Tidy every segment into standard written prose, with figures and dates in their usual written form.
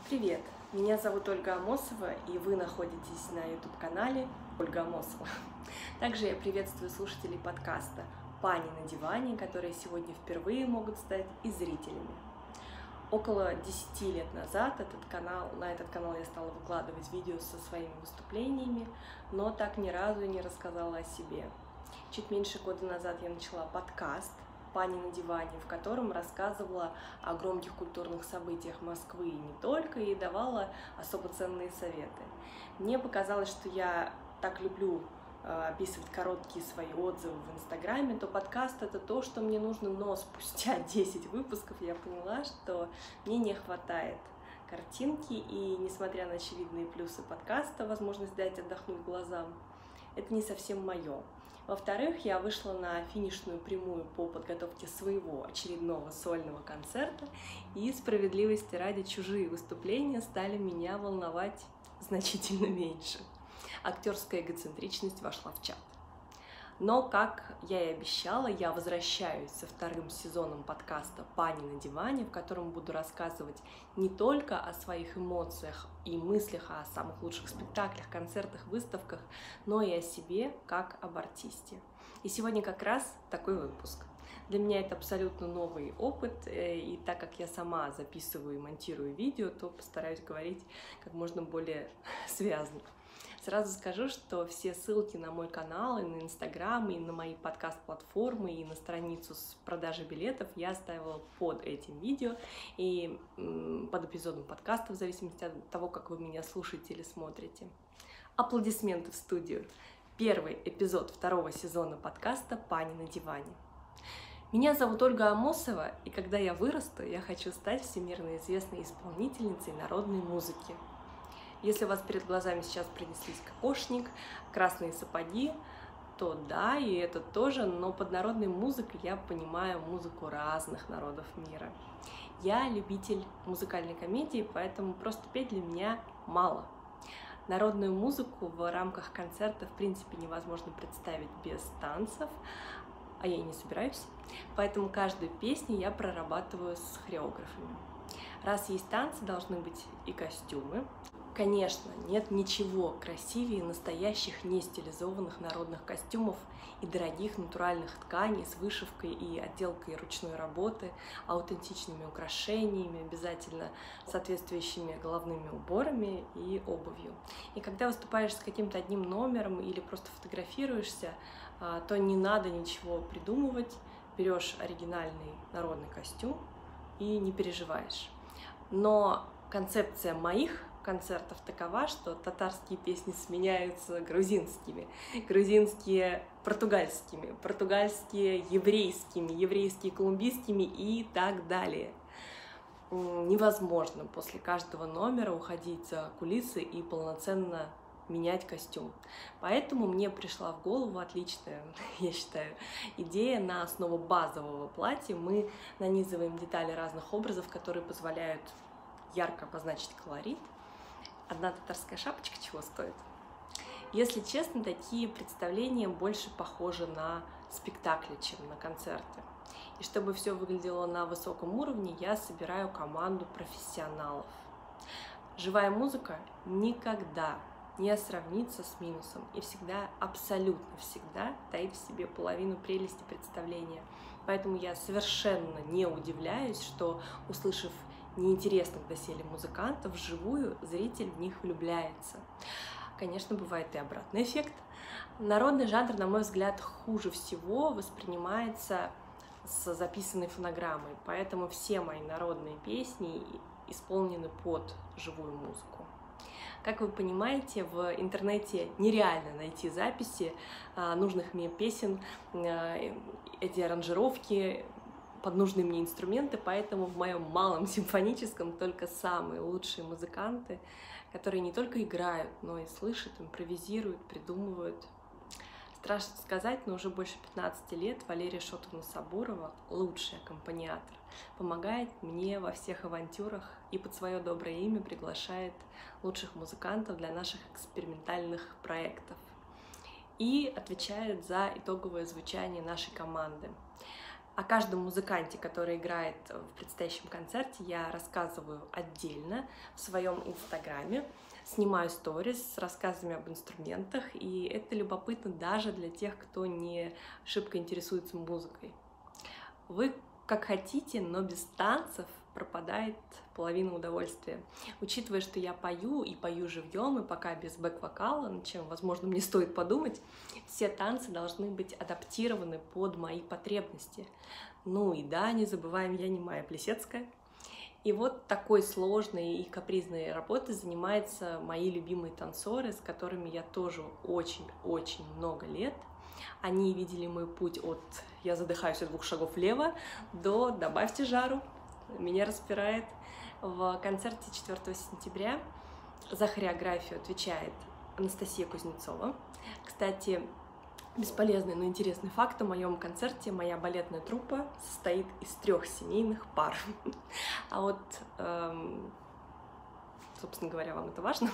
Привет! Меня зовут Ольга Амосова, и вы находитесь на YouTube-канале Ольга Амосова. Также я приветствую слушателей подкаста «Пани на диване», которые сегодня впервые могут стать и зрителями. Около 10 лет назад на этот канал я стала выкладывать видео со своими выступлениями, но так ни разу не рассказала о себе. Чуть меньше года назад я начала подкаст «Пани на диване», в котором рассказывала о громких культурных событиях Москвы и не только, и давала особо ценные советы. Мне показалось, что я так люблю описывать короткие свои отзывы в Инстаграме, то подкаст — это то, что мне нужно, но спустя 10 выпусков я поняла, что мне не хватает картинки, и несмотря на очевидные плюсы подкаста, возможность дать отдохнуть глазам, это не совсем мое. Во-вторых, я вышла на финишную прямую по подготовке своего очередного сольного концерта, и справедливости ради чужие выступления стали меня волновать значительно меньше. Актерская эгоцентричность вошла в чат. Но, как я и обещала, я возвращаюсь со вторым сезоном подкаста «Пани на диване», в котором буду рассказывать не только о своих эмоциях и мыслях о самых лучших спектаклях, концертах, выставках, но и о себе как об артисте. И сегодня как раз такой выпуск. Для меня это абсолютно новый опыт, и так как я сама записываю и монтирую видео, то постараюсь говорить как можно более связно. Сразу скажу, что все ссылки на мой канал, и на Инстаграм, и на мои подкаст-платформы, и на страницу с продажей билетов я оставила под этим видео и под эпизодом подкаста, в зависимости от того, как вы меня слушаете или смотрите. Аплодисменты в студию! Первый эпизод второго сезона подкаста «Пани на диване». Меня зовут Ольга Амосова, и когда я вырасту, я хочу стать всемирно известной исполнительницей народной музыки. Если у вас перед глазами сейчас пронеслись кокошник, красные сапоги, то да, и это тоже, но под народной музыкой я понимаю музыку разных народов мира. Я любитель музыкальной комедии, поэтому просто петь для меня мало. Народную музыку в рамках концерта в принципе невозможно представить без танцев, а я и не собираюсь, поэтому каждую песню я прорабатываю с хореографами. Раз есть танцы, должны быть и костюмы. Конечно, нет ничего красивее настоящих нестилизованных народных костюмов и дорогих натуральных тканей с вышивкой и отделкой ручной работы, аутентичными украшениями, обязательно соответствующими головными уборами и обувью. И когда выступаешь с каким-то одним номером или просто фотографируешься, то не надо ничего придумывать, берешь оригинальный народный костюм и не переживаешь. Но концепция моих концертов такова, что татарские песни сменяются грузинскими, грузинские португальскими, португальские еврейскими, еврейские колумбийскими и так далее. Невозможно после каждого номера уходить за кулисы и полноценно менять костюм. Поэтому мне пришла в голову отличная, я считаю, идея. На основу базового платья мы нанизываем детали разных образов, которые позволяют ярко обозначить колорит. Одна татарская шапочка чего стоит? Если честно, такие представления больше похожи на спектакли, чем на концерты. И чтобы все выглядело на высоком уровне, я собираю команду профессионалов. Живая музыка никогда не сравнится с минусом и всегда, абсолютно всегда таит в себе половину прелести представления. Поэтому я совершенно не удивляюсь, что, услышав неинтересных доселе музыкантов, вживую зритель в них влюбляется. Конечно, бывает и обратный эффект. Народный жанр, на мой взгляд, хуже всего воспринимается с записанной фонограммой, поэтому все мои народные песни исполнены под живую музыку. Как вы понимаете, в интернете нереально найти записи нужных мне песен, эти аранжировки под нужные мне инструменты, поэтому в моем малом симфоническом только самые лучшие музыканты, которые не только играют, но и слышат, импровизируют, придумывают. Страшно сказать, но уже больше 15 лет Валерия Шотовна-Сабурова, лучший аккомпаниатор, помогает мне во всех авантюрах и под свое доброе имя приглашает лучших музыкантов для наших экспериментальных проектов и отвечает за итоговое звучание нашей команды. О каждом музыканте, который играет в предстоящем концерте, я рассказываю отдельно в своем инстаграме, снимаю сторис с рассказами об инструментах, и это любопытно даже для тех, кто не шибко интересуется музыкой. Вы как хотите, но без танцев пропадает половина удовольствия. Учитывая, что я пою и пою живьем, и пока без бэк-вокала, над чем, возможно, мне стоит подумать, все танцы должны быть адаптированы под мои потребности. Ну и да, не забываем, я не Майя Плисецкая. И вот такой сложной и капризной работой занимаются мои любимые танцоры, с которыми я тоже очень-очень много лет. Они видели мой путь от «я задыхаюсь от 2 шагов влево» до «добавьте жару, меня распирает». В концерте 4 сентября за хореографию отвечает Анастасия Кузнецова. Кстати, бесполезный, но интересный факт: о моем концерте моя балетная труппа состоит из 3 семейных пар. А вот, собственно говоря, вам это важно?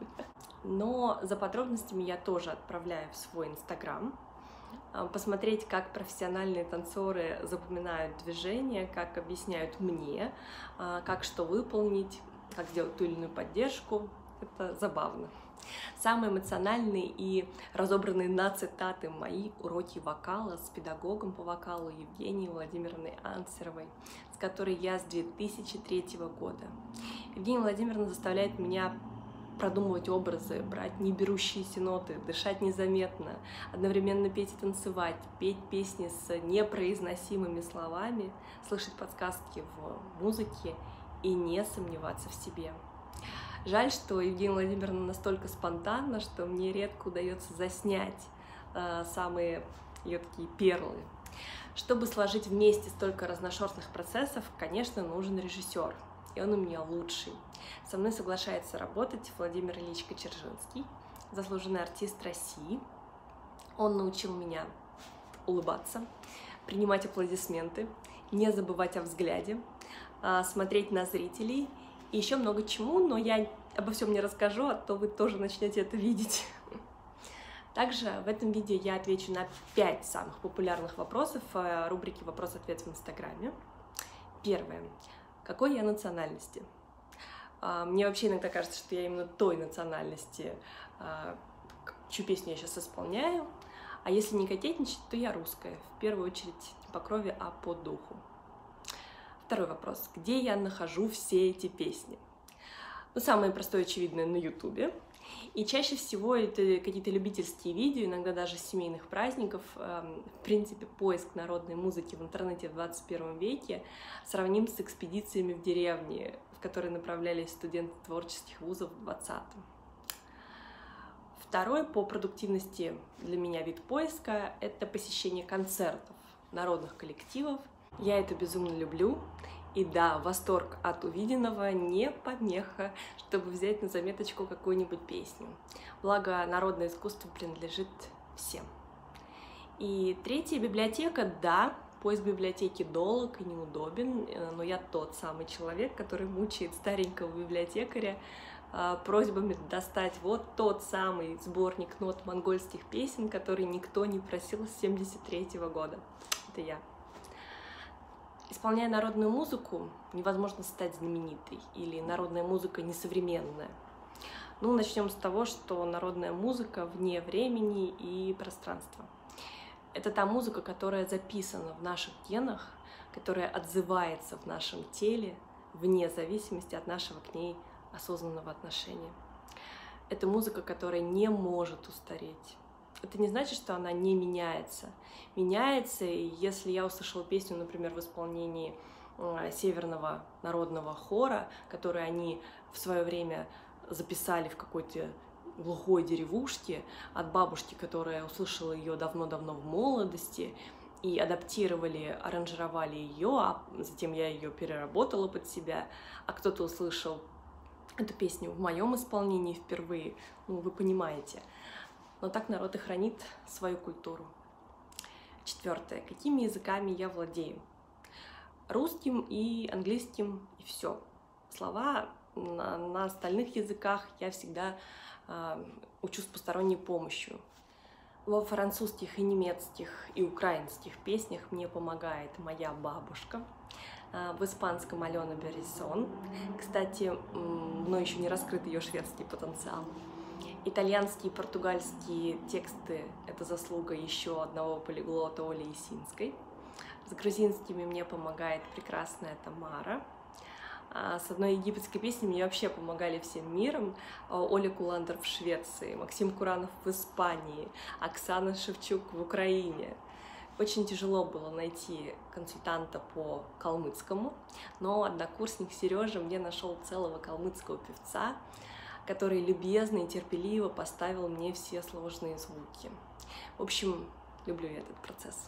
Но за подробностями я тоже отправляю в свой инстаграм. Посмотреть, как профессиональные танцоры запоминают движения, как объясняют мне, как что выполнить, как сделать ту или иную поддержку. Это забавно. Самые эмоциональные и разобранные на цитаты мои уроки вокала с педагогом по вокалу Евгенией Владимировной Ансеровой, с которой я с 2003 года. Евгения Владимировна заставляет меня продумывать образы, брать неберущиеся ноты, дышать незаметно, одновременно петь и танцевать, петь песни с непроизносимыми словами, слышать подсказки в музыке и не сомневаться в себе. Жаль, что Евгения Владимировна настолько спонтанна, что мне редко удается заснять самые ее такие перлы. Чтобы сложить вместе столько разношерстных процессов, конечно, нужен режиссер. И он у меня лучший. Со мной соглашается работать Владимир Ильич Кочержинский, заслуженный артист России. Он научил меня улыбаться, принимать аплодисменты, не забывать о взгляде, смотреть на зрителей и еще много чему, но я обо всем не расскажу, а то вы тоже начнете это видеть. Также в этом видео я отвечу на 5 самых популярных вопросов рубрики «Вопрос-ответ» в Инстаграме. Первое. Какой я национальности? Мне вообще иногда кажется, что я именно той национальности, чью песню я сейчас исполняю. А если не кокетничать, то я русская. В первую очередь не по крови, а по духу. Второй вопрос. Где я нахожу все эти песни? Ну, самое простое, очевидное, на Ютубе. И чаще всего это какие-то любительские видео, иногда даже с семейных праздников. В принципе, поиск народной музыки в интернете в 21 веке сравним с экспедициями в деревне, в которые направлялись студенты творческих вузов в 20-м. Второй по продуктивности для меня вид поиска — это посещение концертов народных коллективов. Я это безумно люблю. И да, восторг от увиденного не помеха, чтобы взять на заметочку какую-нибудь песню. Благо, народное искусство принадлежит всем. И третья — библиотека. Да, поиск библиотеки долг и неудобен, но я тот самый человек, который мучает старенького библиотекаря просьбами достать вот тот самый сборник нот монгольских песен, который никто не просил с 1973 года. Это я. Исполняя народную музыку, невозможно стать знаменитой, или народная музыка несовременная. Ну, начнем с того, что народная музыка вне времени и пространства. Это та музыка, которая записана в наших генах, которая отзывается в нашем теле, вне зависимости от нашего к ней осознанного отношения. Это музыка, которая не может устареть. Это не значит, что она не меняется. Меняется, и если я услышала песню, например, в исполнении Северного народного хора, который они в свое время записали в какой-то глухой деревушке от бабушки, которая услышала ее давно-давно в молодости, и адаптировали, аранжировали ее, а затем я ее переработала под себя, а кто-то услышал эту песню в моем исполнении впервые, ну, вы понимаете. Но так народ и хранит свою культуру. Четвертое. Какими языками я владею? Русским и английским, и все. Слова на остальных языках я всегда учу с посторонней помощью. Во французских и немецких и украинских песнях мне помогает моя бабушка. В испанском Алена Беррисон. Кстати, мной еще не раскрыт ее шведский потенциал. Итальянские и португальские тексты — это заслуга еще одного полиглота Оли Исинской. С грузинскими мне помогает прекрасная Тамара. С одной египетской песней мне вообще помогали всем миром. Оля Куландер в Швеции, Максим Куранов в Испании, Оксана Шевчук в Украине. Очень тяжело было найти консультанта по калмыцкому, но однокурсник Сережа мне нашел целого калмыцкого певца, который любезно и терпеливо поставил мне все сложные звуки. В общем, люблю я этот процесс.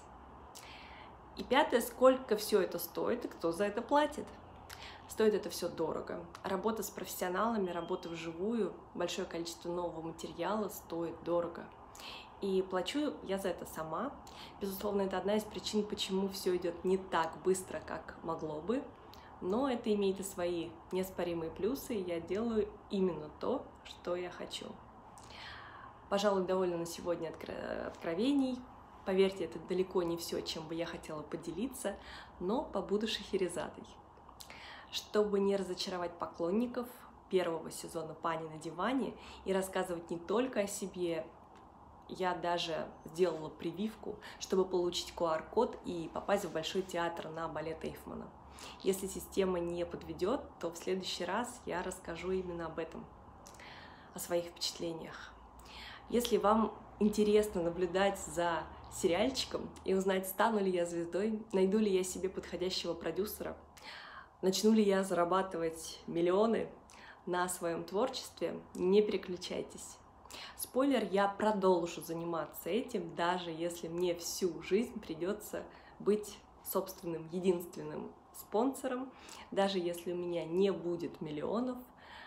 И пятое, сколько все это стоит и кто за это платит. Стоит это все дорого. Работа с профессионалами, работа вживую, большое количество нового материала стоит дорого. И плачу я за это сама. Безусловно, это одна из причин, почему все идет не так быстро, как могло бы. Но это имеет и свои неоспоримые плюсы, и я делаю именно то, что я хочу. Пожалуй, довольно на сегодня откровений. Поверьте, это далеко не все, чем бы я хотела поделиться, но побуду Шахерезадой. Чтобы не разочаровать поклонников первого сезона «Пани на диване» и рассказывать не только о себе, я даже сделала прививку, чтобы получить QR-код и попасть в Большой театр на балет Эйфмана. Если система не подведет, то в следующий раз я расскажу именно об этом, о своих впечатлениях. Если вам интересно наблюдать за сериальчиком и узнать, стану ли я звездой, найду ли я себе подходящего продюсера, начну ли я зарабатывать миллионы на своем творчестве, не переключайтесь. Спойлер, я продолжу заниматься этим, даже если мне всю жизнь придется быть собственным единственным спонсором, даже если у меня не будет миллионов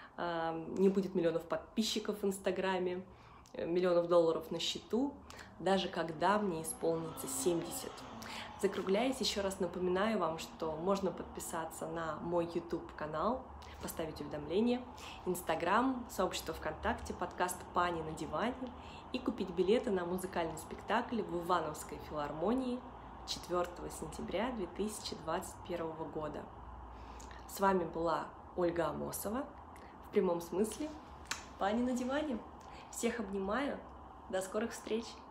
подписчиков в Инстаграме, миллионов долларов на счету, даже когда мне исполнится 70. Закругляясь, еще раз напоминаю вам, что можно подписаться на мой YouTube-канал, поставить уведомления, Инстаграм, сообщество ВКонтакте, подкаст «Пани на диване» и купить билеты на музыкальный спектакль в Ивановской филармонии 4 сентября 2021 года. С вами была Ольга Амосова, в прямом смысле «Пани на диване». Всех обнимаю, до скорых встреч!